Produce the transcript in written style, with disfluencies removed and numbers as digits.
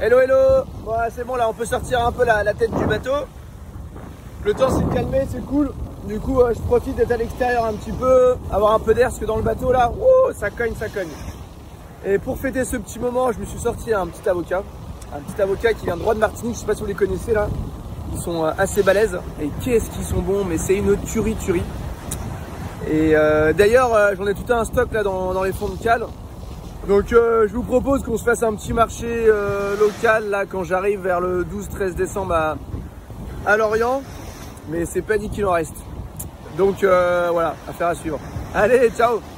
Hello, hello. Bon, c'est bon, là, on peut sortir un peu la tête du bateau. Le temps s'est calmé, c'est cool. Du coup, je profite d'être à l'extérieur un petit peu, avoir un peu d'air, parce que dans le bateau, là, ça cogne, ça cogne. Et pour fêter ce petit moment, je me suis sorti un petit avocat. Un petit avocat qui vient droit de Martinique, je sais pas si vous les connaissez, là. Ils sont assez balèzes. Et qu'est-ce qu'ils sont bons, mais c'est une tuerie. Et d'ailleurs, j'en ai tout un stock, là, dans les fonds de cale. Donc je vous propose qu'on se fasse un petit marché local là quand j'arrive vers le 12-13 décembre à Lorient. Mais c'est pas dit qu'il en reste. Donc voilà, affaire à suivre. Allez, ciao!